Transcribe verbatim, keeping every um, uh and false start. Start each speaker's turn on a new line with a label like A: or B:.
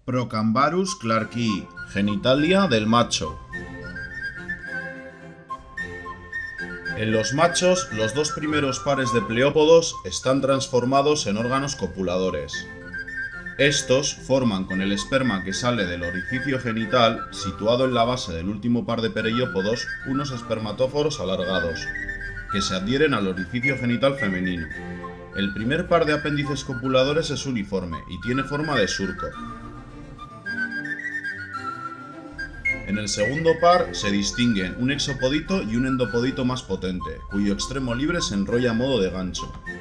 A: Procambarus clarkii, genitalia del macho. En los machos, los dos primeros pares de pleópodos están transformados en órganos copuladores. Estos forman con el esperma que sale del orificio genital, situado en la base del último par de perellópodos, unos espermatóforos alargados, que se adhieren al orificio genital femenino. El primer par de apéndices copuladores es uniforme y tiene forma de surco. En el segundo par se distinguen un exopodito y un endopodito más potente, cuyo extremo libre se enrolla a modo de gancho.